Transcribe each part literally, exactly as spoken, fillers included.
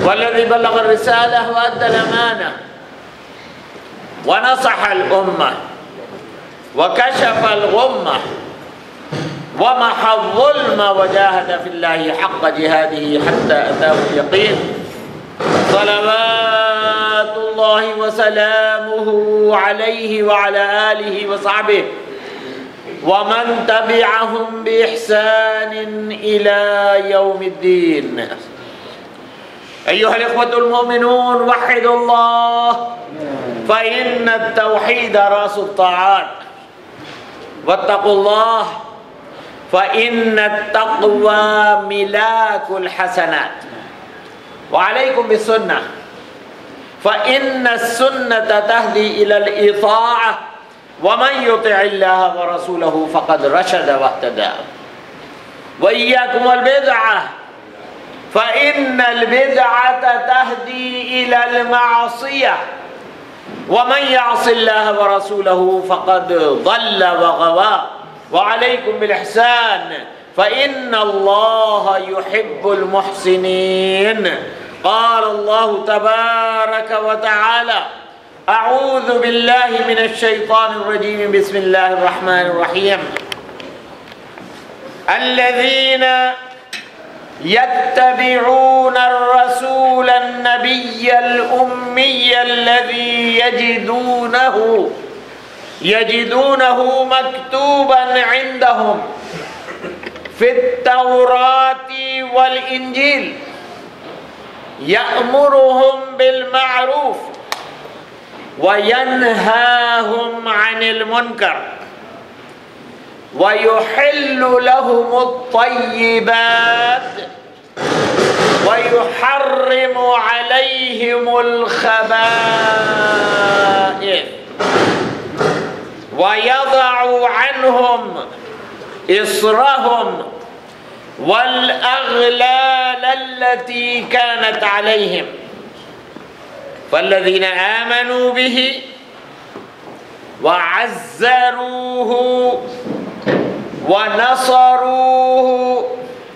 والذي بلغ الرسالة وأدى الأمانة ونصح الأمة وكشف الغمة ومحى الظلم وجاهد في الله حق جهاده حتى أتاه اليقين. صلوات الله وسلامه عليه وعلى آله وصحبه ومن تبعهم بإحسان إلى يوم الدين. أيها الإخوة المؤمنون، وحدوا الله، فإن التوحيد رأس الطاعات، واتقوا الله فإن التقوى ملاك الحسنات، وعليكم بالسنة فإن السنة تهدي إلى الإطاعة، ومن يطع الله ورسوله فقد رشد واهتدى. وإياكم والبدعة فإن البدعة تهدي إلى المعصية، ومن يعص الله ورسوله فقد ضل وغوى. وعليكم بالإحسان فإن الله يحب المحسنين. قال الله تبارك وتعالى: أعوذ بالله من الشيطان الرجيم، بسم الله الرحمن الرحيم. الذين يتبعون الرسول النبي الأمي الذي يجدونه يجدونه مكتوبا عندهم في التوراة والإنجيل يأمرهم بالمعروف وينهاهم عن المنكر ويحل لهم الطيبات ويحرم عليهم الخبائث ويضع عنهم إصرهم والأغلال التي كانت عليهم. فالذين آمنوا به وعزروه ونصروه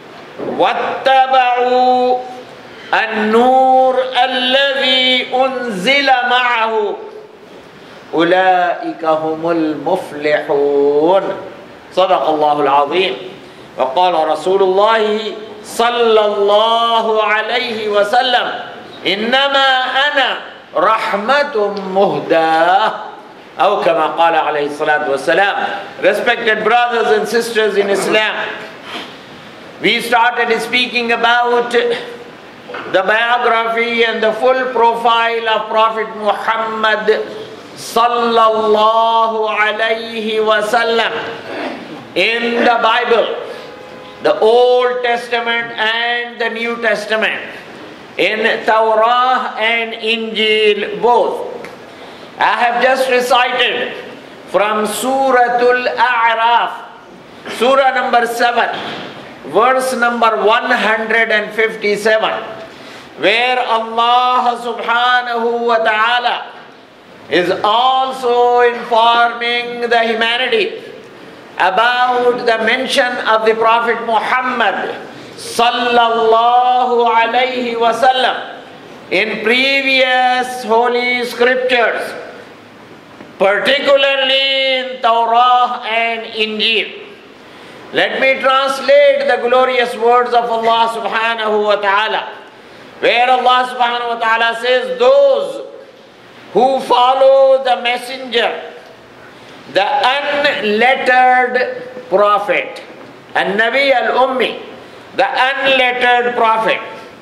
واتبعوا النور الذي أنزل معه أولئك هم المفلحون. صدق الله العظيم. وقال رسول الله صلى الله عليه وسلم: إنما أنا رحمة مهداة، أو كما قال عليه الصلاة والسلام. Respected brothers and sisters in Islam, we started speaking about the biography and the full profile of Prophet Muhammad sallallahu alayhi wasallam in the Bible, the Old Testament and the New Testament, in Torah and Injil both. I have just recited from Suratul A'raf, Surah number seven, verse number one hundred fifty-seven, where Allah subhanahu wa ta'ala is also informing the humanity about the mention of the Prophet Muhammad sallallahu alayhi wasallam in previous holy scriptures, particularly in Torah and Injil. Let me translate the glorious words of Allah subhanahu wa ta'ala, where Allah subhanahu wa ta'ala says, those who follow the messenger, the unlettered prophet, An-Nabi al-Ummi, the unlettered prophet,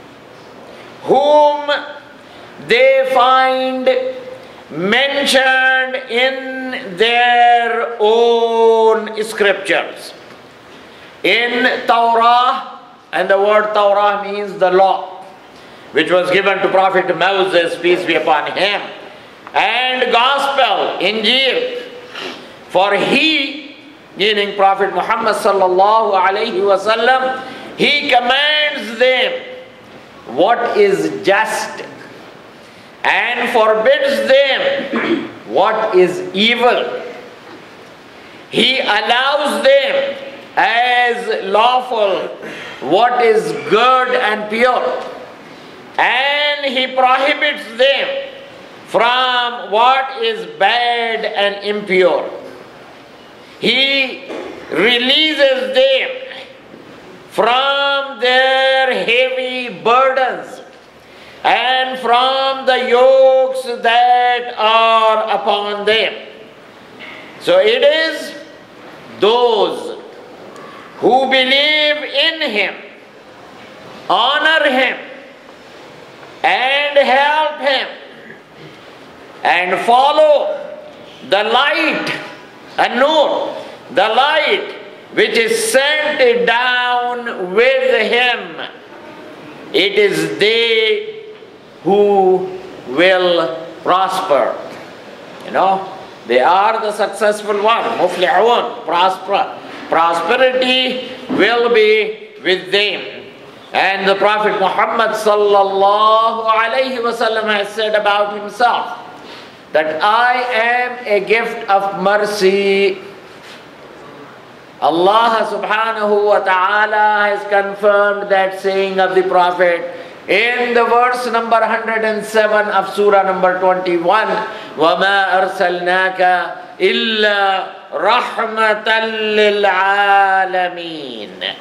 whom they find mentioned in their own scriptures. In Torah, and the word Torah means the law, which was given to Prophet Moses, peace be upon him, and Gospel, Injil, for he, meaning Prophet Muhammad sallallahu alayhi wasallam, he commands them what is just and forbids them what is evil. He allows them as lawful what is good and pure, and and he prohibits them from what is bad and impure. He releases them from their heavy burdens and from the yokes that are upon them. So it is those who believe in him, honor him, and help him, and follow the light, an-nur, the light which is sent down with him. It is they who will prosper. You know, they are the successful one, muflihun, prosper. Prosperity will be with them. And the Prophet Muhammad sallallahu alayhi wasallam has said about himself that I am a gift of mercy. Allah subhanahu wa ta'ala has confirmed that saying of the Prophet in the verse number one hundred seven of surah number twenty-one, وَمَا أَرْسَلْنَاكَ إِلَّا رَحْمَةً لِلْعَالَمِينَ.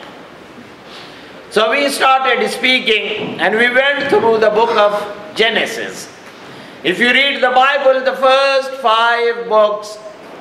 So we started speaking and we went through the book of Genesis. If you read the Bible, the first five books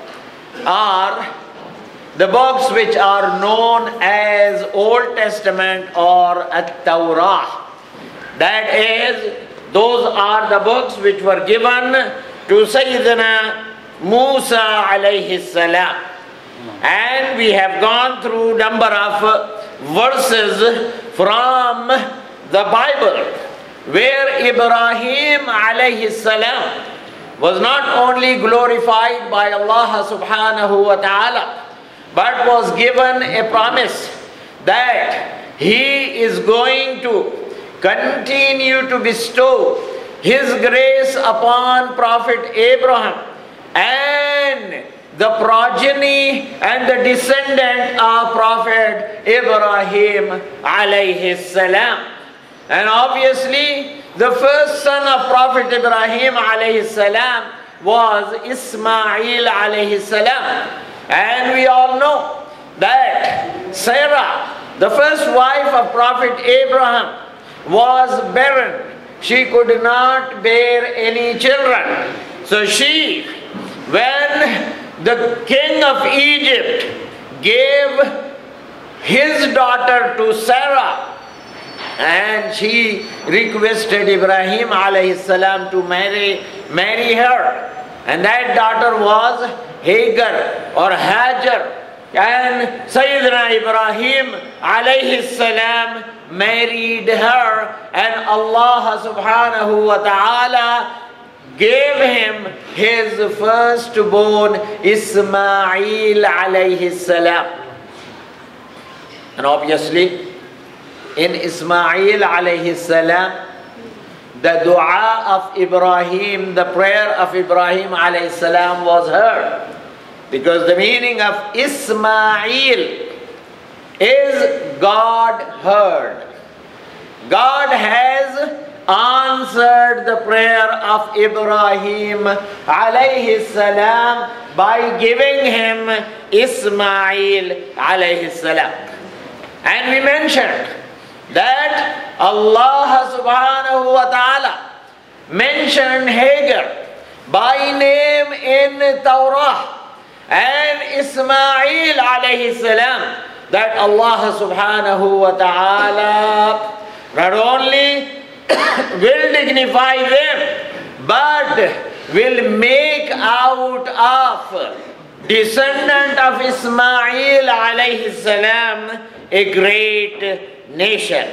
are the books which are known as Old Testament or At-Tawrah. That is, those are the books which were given to Sayyidina Musa alayhi salam. And we have gone through number of verses from the Bible where Ibrahim alayhi salam was not only glorified by Allah subhanahu wa ta'ala, but was given a promise that he is going to continue to bestow his grace upon Prophet Abraham and the progeny and the descendant of Prophet Ibrahim alayhi salam. And obviously the first son of Prophet Ibrahim alayhi salam was Ismail alayhi salam. And we all know that Sarah, the first wife of Prophet Abraham, was barren. She could not bear any children. So she, when the king of Egypt gave his daughter to Sarah, and she requested Ibrahim alayhi salam to marry, marry her. And that daughter was Hagar or Hajar. And Sayyidina Ibrahim alayhi salam married her, and Allah subhanahu wa ta'ala gave him his firstborn Ismail alayhi salam. And obviously in Ismail alayhi salam, the dua of Ibrahim, the prayer of Ibrahim alayhi salam was heard. Because the meaning of Ismail is God heard. God has answered the prayer of Ibrahim alayhi salam by giving him Ismail alayhi salam. And we mentioned that Allah subhanahu wa ta'ala mentioned Hagar by name in Torah, and Ismail alayhi salam, that Allah subhanahu wa ta'ala not only will dignify them, but will make out of descendant of Ismail alayhi salam a great nation.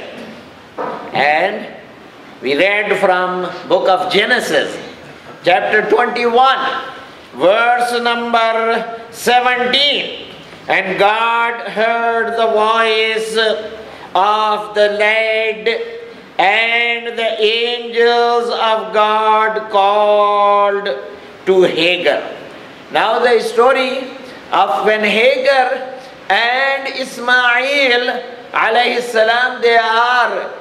And we read from book of Genesis, chapter twenty-one, verse number seventeen. And God heard the voice of the lad, and the angels of God called to Hagar. Now the story of when Hagar and Ismail alayhi salam, they are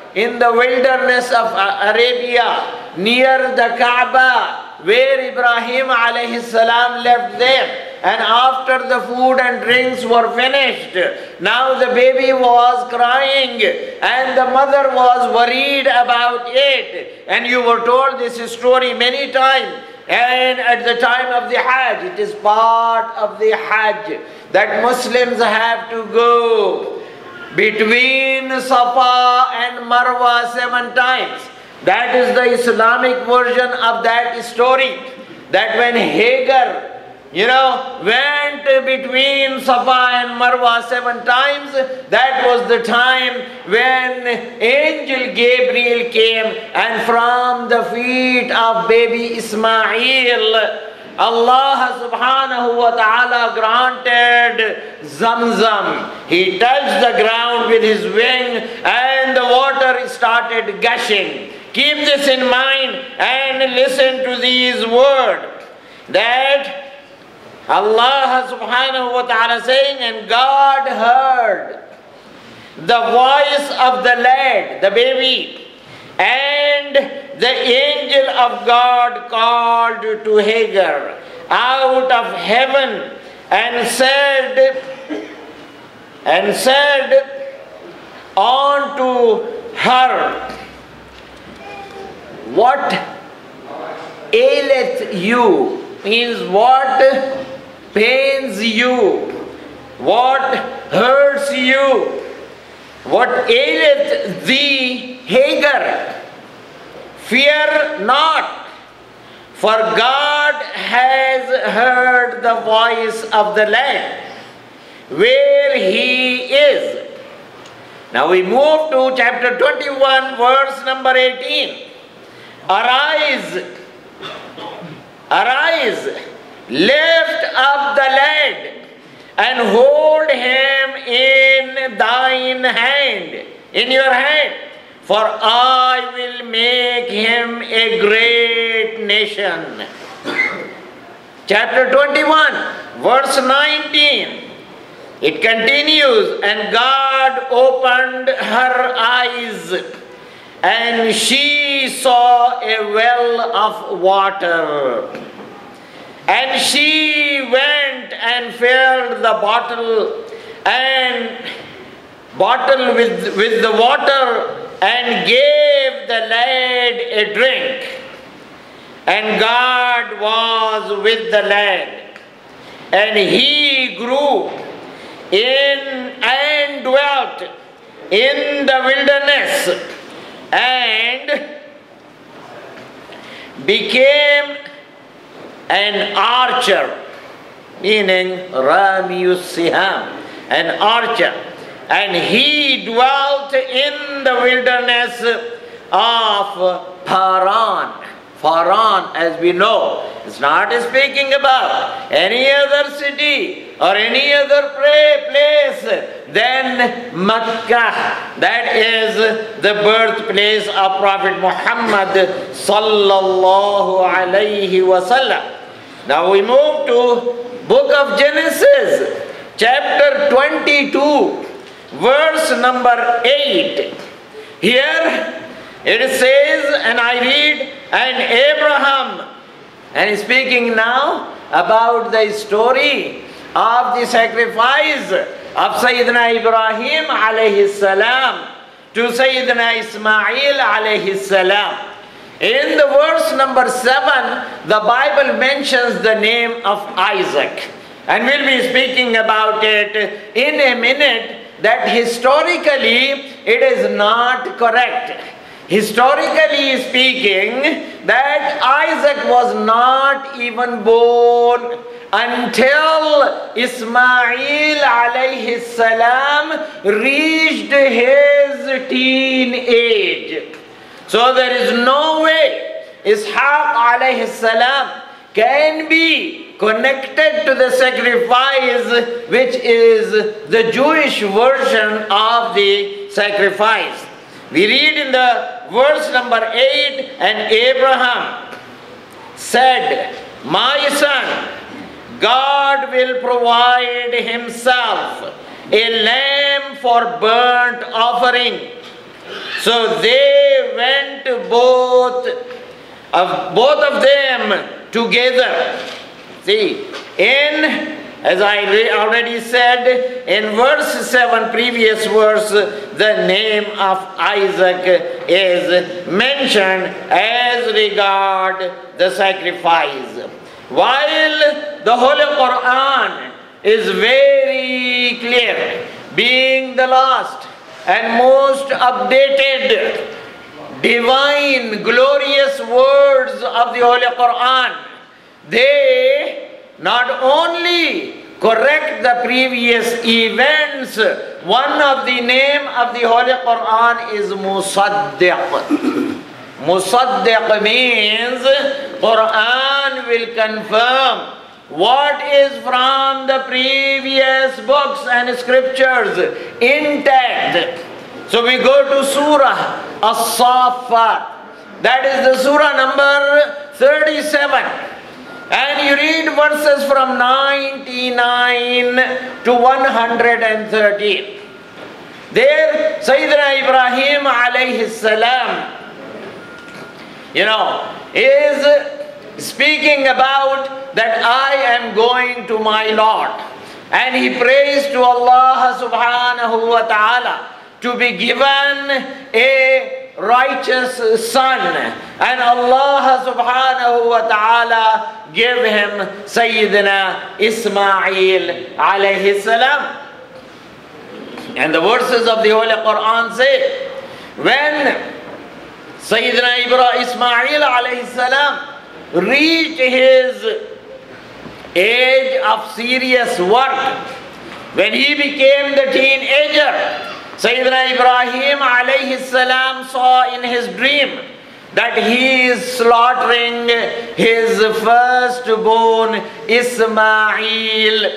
in the wilderness of Arabia, near the Kaaba, where Ibrahim alayhi salam left them. And after the food and drinks were finished, now the baby was crying and the mother was worried about it. And you were told this story many times. And at the time of the Hajj, it is part of the Hajj that Muslims have to go between Safa and Marwa seven times. That is the Islamic version of that story. That when Hagar, you know, went between Safa and Marwa seven times, that was the time when Angel Gabriel came, and from the feet of baby Ismail, Allah subhanahu wa ta'ala granted Zamzam. He touched the ground with his wing and the water started gushing. Keep this in mind and listen to these words. That Allah subhanahu wa ta'ala saying, and God heard the voice of the lad, the baby, and the angel of God called to Hagar out of heaven and said, and said unto her, what aileth you? Means what pains you, what hurts you, what aileth thee, Hagar? Fear not, for God has heard the voice of the land where he is. Now we move to chapter twenty-one, verse number eighteen. Arise, arise, lift up the lad and hold him in thine hand, in your hand, for I will make him a great nation. Chapter twenty-one, verse nineteen. It continues, and God opened her eyes, and she saw a well of water. And she went and filled the bottle and bottle with, with the water and gave the lad a drink. And God was with the lad, and he grew in and dwelt in the wilderness and became an archer, meaning Ramius Siham, an archer. And he dwelt in the wilderness of Paran. Paran, as we know, is not speaking about any other city or any other place than Makkah. That is the birthplace of Prophet Muhammad sallallahu alayhi wasallam. Now we move to book of Genesis, chapter twenty-two, verse number eight. Here it says, and I read, and Abraham, and speaking now about the story of the sacrifice of Sayyidina Ibrahim alayhi salam to Sayyidina Ismail alayhi salam. In the verse number seven, the Bible mentions the name of Isaac. And we'll be speaking about it in a minute, that historically it is not correct. Historically speaking, that Isaac was not even born until Ismail alayhi salam reached his teen age. So there is no way Ishaq alayhi salam can be connected to the sacrifice, which is the Jewish version of the sacrifice. We read in the verse number eight, and Abraham said, my son, God will provide himself a lamb for burnt offering So they went both of both of them together. See, in as I already said in verse seven, previous verse, the name of Isaac is mentioned as regard the sacrifice. While the Holy Quran is very clear, being the last and most updated, divine, glorious words of the Holy Quran, they not only correct the previous events. One of the name of the Holy Quran is Musaddiq. Musaddiq means Quran will confirm what is from the previous books and scriptures intact. So we go to Surah As-Saffat. That is the surah number thirty-seven. And you read verses from ninety-nine to one hundred thirteen. There, Sayyidina Ibrahim alayhi salam, you know, is speaking about that I am going to my Lord. And he prays to Allah subhanahu wa ta'ala to be given a righteous son, and Allah subhanahu wa ta'ala gave him Sayyidina Ismail alayhi salam. And the verses of the Holy Quran say, when Sayyidina Ibrahim Ismail alayhi salam reached his age of serious work, when he became the teenager, Sayyidina Ibrahim alayhi salam saw in his dream that he is slaughtering his firstborn Ismail.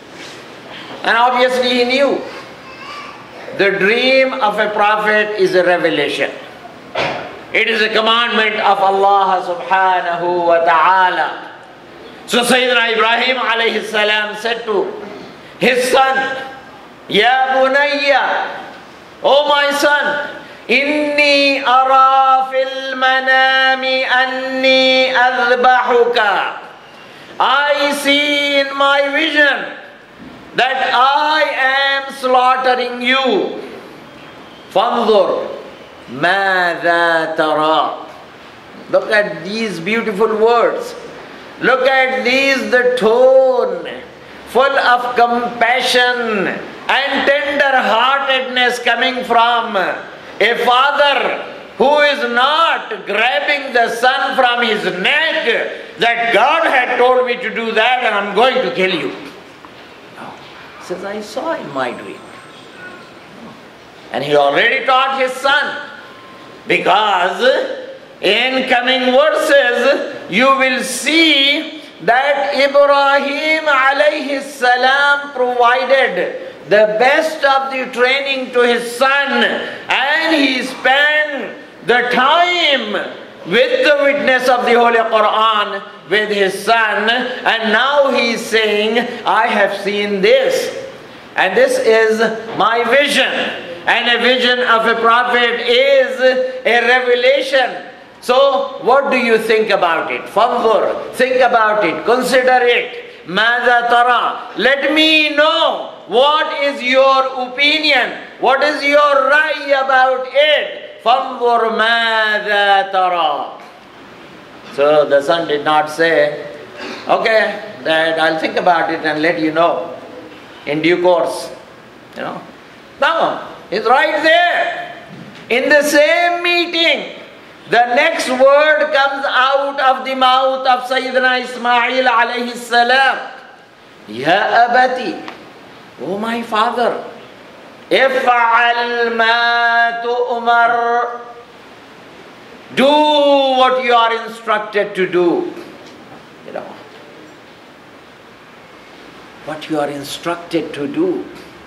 And obviously he knew the dream of a prophet is a revelation. It is a commandment of Allah subhanahu wa ta'ala. So Sayyidina Ibrahim alayhi salam said to his son, Ya bunayya, O my son, inni ara fil manami anni adhbahuka. I see in my vision that I am slaughtering you. Fanzur madha tara. Look at these beautiful words. Look at these, the tone, full of compassion and tender-heartedness coming from a father who is not grabbing the son from his neck, that God had told me to do that and I'm going to kill you. No. He says, I saw in my dream. And he already taught his son, because in coming verses you will see that Ibrahim alayhi salam provided the best of the training to his son, and he spent the time with the witness of the Holy Quran with his son, and now he is saying, I have seen this, and this is my vision, and a vision of a prophet is a revelation. So what do you think about it? Fanzur, think about it, consider it. Madha tara, let me know what is your opinion, what is your rai about it. Fanzur madha tara. So the son did not say, okay, Dad, I'll think about it and let you know in due course. You know, no, it's right there. In the same meeting, the next word comes out of the mouth of Sayyidina Ismail alayhi salam. Ya abati, O my father, if'al ma tu'mar, do what you are instructed to do. You know, what you are instructed to do.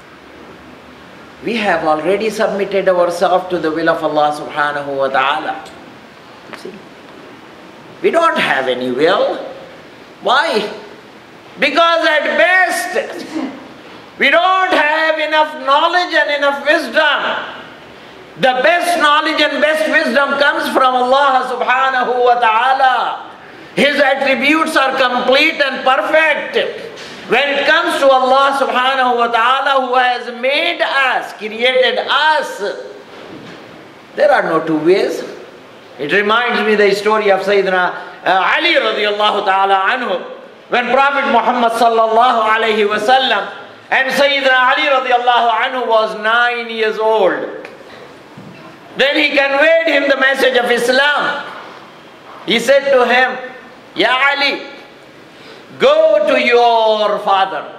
We have already submitted ourselves to the will of Allah subhanahu wa ta'ala. See? We don't have any will. Why? Because at best, we don't have enough knowledge and enough wisdom The best knowledge and best wisdom comes from Allah subhanahu wa ta'ala. His attributes are complete and perfect. When it comes to Allah subhanahu wa ta'ala, who has made us, created us, there are no two ways. It reminds me the story of Sayyidina uh, Ali radiallahu ta'ala anhu, when Prophet Muhammad sallallahu alayhi wa sallam and Sayyidina Ali radiallahu anhu was nine years old. Then he conveyed him the message of Islam. He said to him, Ya Ali, go to your father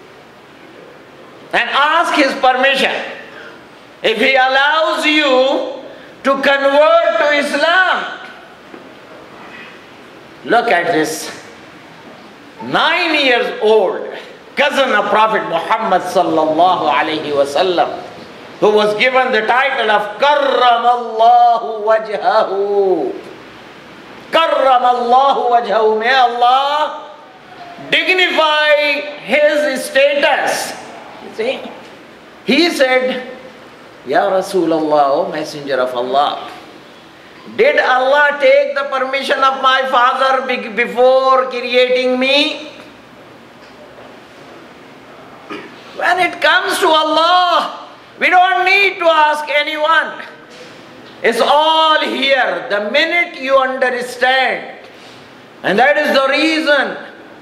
and ask his permission. If he allows you to convert to Islam. Look at this. Nine years old cousin of Prophet Muhammad sallallahu alayhi wa sallam, who was given the title of Karramallahu wajhahu. Karramallahu wajhahu. May Allah dignify his status. You see? He said, Ya Rasulullah, O Messenger of Allah, did Allah take the permission of my father before creating me? When it comes to Allah, we don't need to ask anyone. It's all here the minute you understand. And that is the reason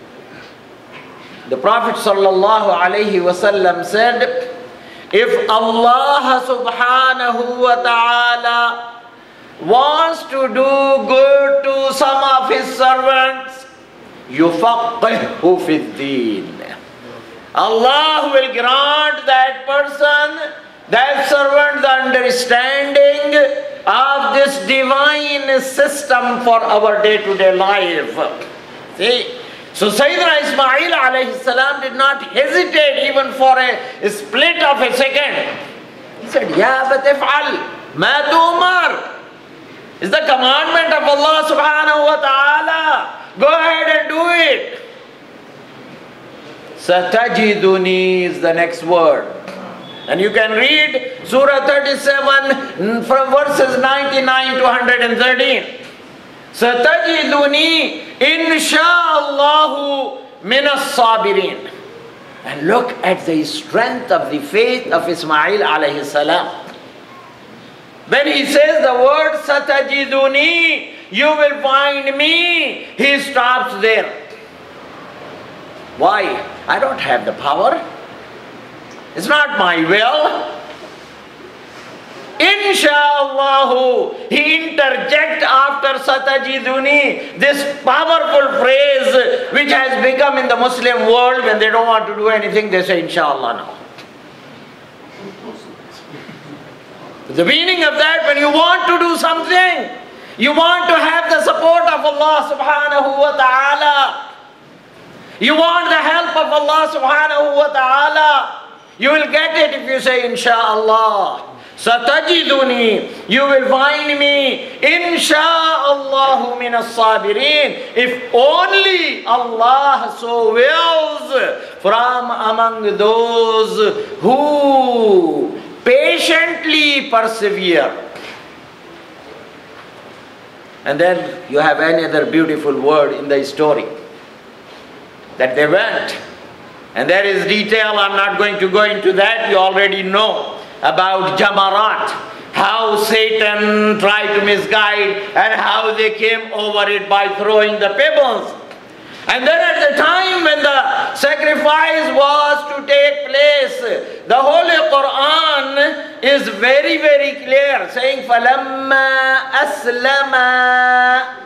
the Prophet sallallahu alaihi wasallam said, if Allah subhanahu wa ta'ala wants to do good to some of his servants, يُفَقِّهُ فِي الدِّينِ, Allah will grant that person, that servant, the understanding of this divine system for our day-to-day life. See? So Sayyidina Ismail alayhi salam did not hesitate even for a split of a second. He said, Ya batif'al, ma tu'mar. It's the commandment of Allah subhanahu wa ta'ala. Go ahead and do it. Satajiduni is the next word. And you can read Surah thirty-seven from verses ninety-nine to one hundred thirteen. Satajiduni insha'Allahu minas sabirin. And look at the strength of the faith of Ismail alayhi salam. When he says the word Satajiduni, you will find me, he stops there. Why? I don't have the power. It's not my will. Insha'Allahu, he interjects after Satajiduni this powerful phrase which has become in the Muslim world, when they don't want to do anything, they say Insha'Allah now. The meaning of that, when you want to do something, you want to have the support of Allah subhanahu wa ta'ala, you want the help of Allah subhanahu wa ta'ala, you will get it if you say Insha'Allah. Satajiduni, you will find me Insha'Allahu minas sabirin. If only Allah so wills, from among those who patiently persevere. And then you have another beautiful word in the story, that they went. And there is detail, I'm not going to go into that, you already know about Jamarat, how Satan tried to misguide and how they came over it by throwing the pebbles. And then at the time when the sacrifice was to take place, the Holy Quran is very very clear, saying فَلَمَّا أَسْلَمَا.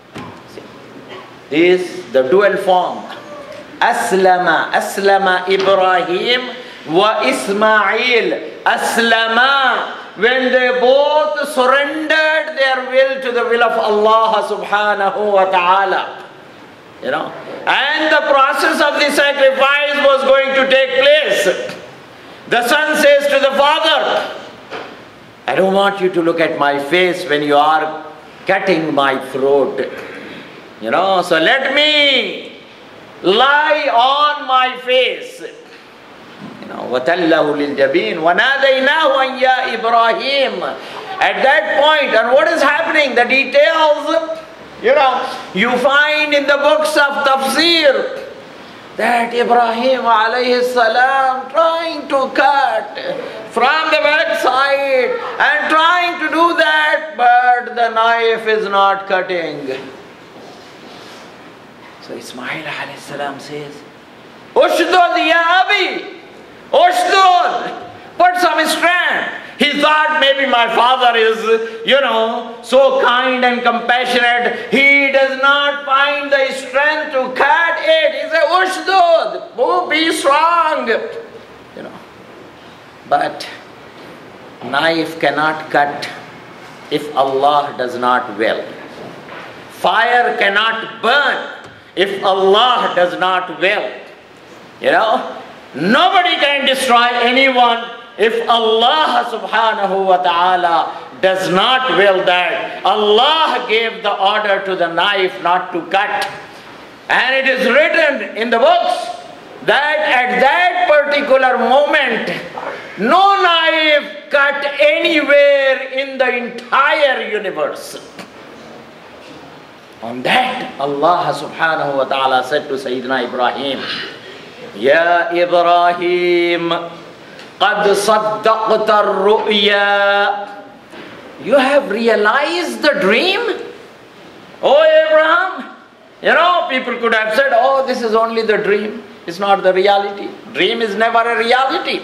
This is the dual form. Aslama, Aslama Ibrahim wa Ismail. Aslama, when they both surrendered their will to the will of Allah subhanahu wa ta'ala. You know, and the process of the sacrifice was going to take place. The son says to the father, I don't want you to look at my face when you are cutting my throat. You know, so let me lie on my face. You know, وَتَلَّهُ لِلْجَبِينِ وَنَادَيْنَاهُ أَنْ يَا إِبْرَاهِيمُ. At that point, and what is happening? The details, you know, you find in the books of tafsir that Ibrahim alayhi salam trying to cut from the backside and trying to do that, but the knife is not cutting. So Ismail alayhi salam says, Ushdud ya Abi, Ushdud, put some strength. He thought maybe my father is, you know, so kind and compassionate. He does not find the strength to cut it. He said, Ushdud, oh, be strong. You know, but knife cannot cut if Allah does not will. Fire cannot burn if Allah does not will. You know, nobody can destroy anyone if Allah subhanahu wa ta'ala does not will that. Allah gave the order to the knife not to cut. And it is written in the books that at that particular moment, no knife cut anywhere in the entire universe. On that, Allah subhanahu wa ta'ala said to Sayyidina Ibrahim, Ya Ibrahim, قَدْ صَدَّقْتَ الرُّؤْيَا. You have realized the dream? Oh Abraham, you know, people could have said, oh, this is only the dream. It's not the reality. Dream is never a reality.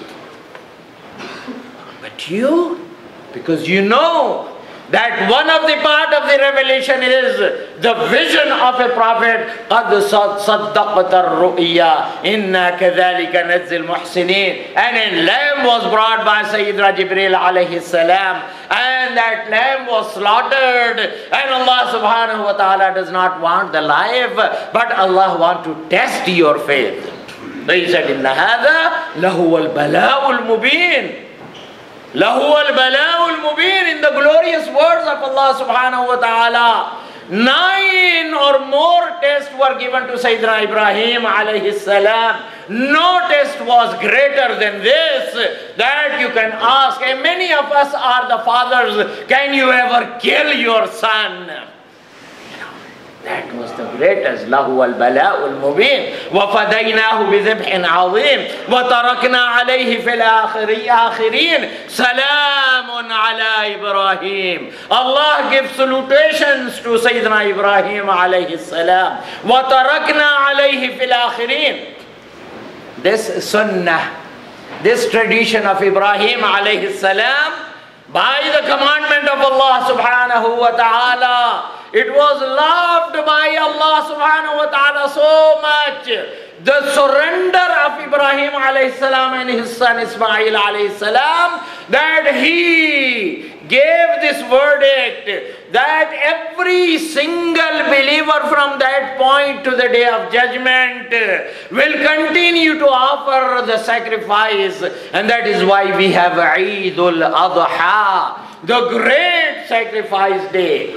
But you, because you know that one of the part of the revelation is the vision of a prophet. قَدْ صَدَّقْتَ الرُّؤْيَا إِنَّا كَذَلِكَ نَجْزِي الْمُحْسِنِينَ. And a lamb was brought by Sayyidina Jibreel alayhi salam, and that lamb was slaughtered. And Allah subhanahu wa ta'ala does not want the life, but Allah wants to test your faith. So he said, إِنَّ هَذَا لَهُوَ الْبَلَاءُ الْمُبِينَ. لَهُوَ الْبَلَاءُ الْمُبِينَ. In the glorious words of Allah subhanahu wa ta'ala, nine or more tests were given to Sayyidina Ibrahim alayhi salam. No test was greater than this, that you can ask. And many of us are the fathers, can you ever kill your son? That was the greatest. لَهُوَ الْبَلَاءُ الْمُبِينَ وَفَدَيْنَاهُ بِذِبْحٍ عَظِيمٍ وَتَرَكْنَا عَلَيْهِ فِي الْآخِرِينَ سَلَامٌ عَلَى إِبْرَاهِيمَ. Allah gives salutations to Sayyidina Ibrahim alayhi salam. وَتَرَكْنَا عَلَيْهِ فِي الْآخِرِينَ. This sunnah, this tradition of Ibrahim alayhi salam, by the commandment of Allah subhanahu wa ta'ala, it was loved by Allah subhanahu wa ta'ala so much. The surrender of Ibrahim alayhi salam and his son Ismail alayhi salam, that he gave this verdict that every single believer from that point to the day of judgment will continue to offer the sacrifice. And that is why we have Eidul Adha, the great sacrifice day.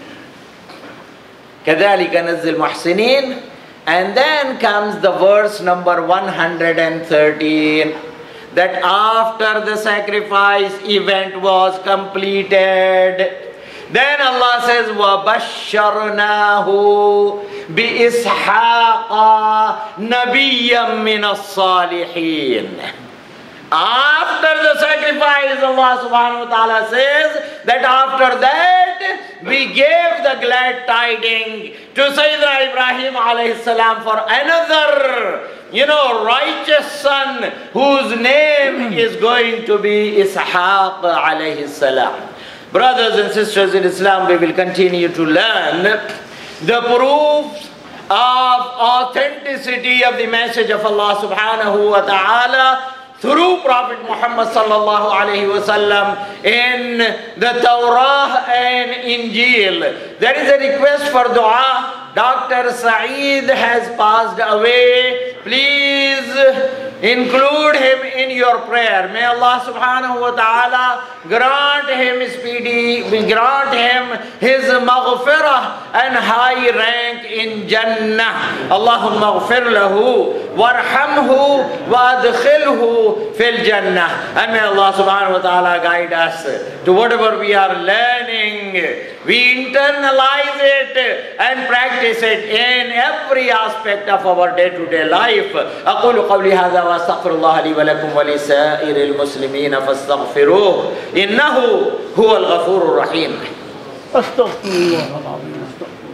كَذَلِكَ نَزِّي الْمُحْسِنِينَ. And then comes the verse number one hundred thirteen, that after the sacrifice event was completed, then Allah says, وَبَشَّرْنَاهُ بِإِسْحَاقَ نَبِيًّا مِّنَ الصَّالِحِينَ. After the sacrifice, Allah subhanahu wa ta'ala says that after that we gave the glad tidings to Sayyidina Ibrahim alayhi salam for another, you know, righteous son whose name is going to be Ishaq alayhi salam. Brothers and sisters in Islam, we will continue to learn the proofs of authenticity of the message of Allah subhanahu wa ta'ala through Prophet Muhammad sallallahu alayhi wa sallam in the Torah and Injil. There is a request for dua. Doctor Saeed has passed away. Please include him in your prayer. May Allah subhanahu wa ta'ala grant him speedy, grant him his maghfirah and high rank in Jannah. Allahumma ghfir lahu warhamhu wa adkhilhu fil Jannah. And may Allah subhanahu wa ta'ala guide us to whatever we are learning. We internalize it and practice it in every aspect of our day-to-day life. أقول قولي هذا وأستغفر الله لي ولكم ولسائر المسلمين فاستغفروه إنه هو الغفور الرحيم. أستغفر الله العظيم.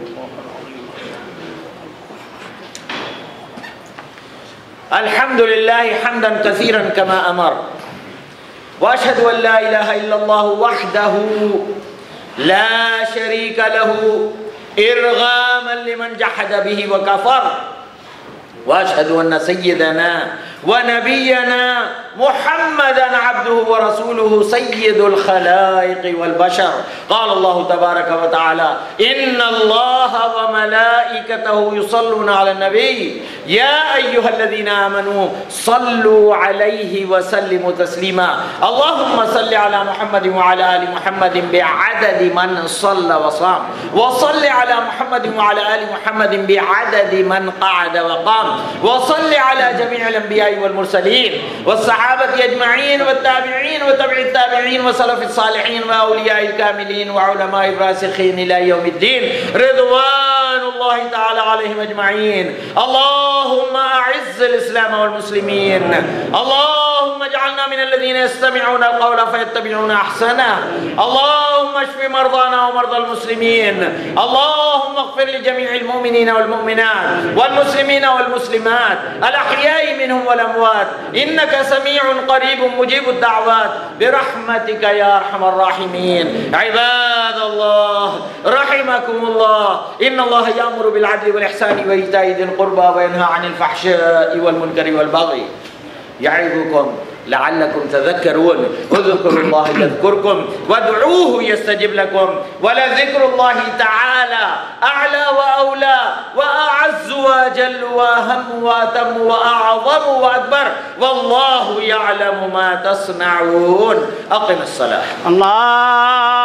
الحمد لله حمدا كثيرا كما أمر، وأشهد أن لا إله إلا الله وحده لا شريك له إرغاما لمن جحد به وكفر، وأشهد أن سيدنا ونبينا محمدا عبده ورسوله سيد الخلائق والبشر. قال الله تبارك وتعالى: إن الله وملائكته يصلون على النبي يا أيها الذين آمنوا صلوا عليه وسلموا تسليما. اللهم صل على محمد وعلى آل محمد بعدد من صلى وصام، وصل على محمد وعلى آل محمد بعدد من قعد وقام، وصل على جميع الأنبياء والمرسلين والصحابة أجمعين والتابعين وتبع التابعين وسلف الصالحين وأولياء الكاملين وعلماء الراسخين إلى يوم الدين رضوان الله تعالى عليهم أجمعين. اللهم أعز الإسلام والمسلمين، اللهم اجعلنا من الذين يستمعون القول فيتبعون أحسنه، اللهم اشف مرضانا ومرضى المسلمين، اللهم اغفر لجميع المؤمنين والمؤمنات والمسلمين والمسلمات الأحياء منهم والأموات، إنك سميع قريب مجيب الدعوات برحمتك يا أرحم الراحمين. عباد الله رحمكم الله، إن الله يأمر بالعدل والإحسان وإيتاء ذي القربى وينهى عن الفحشاء والمنكر والبغي يعظكم لعلكم تذكرون. اذكروا الله يذكركم وادعوه يستجب لكم، ولذكر الله تعالى أعلى وأولى وأعز وأجل وأهم وأتم وأعظم وأكبر، والله يعلم ما تصنعون. أقم الصلاة. الله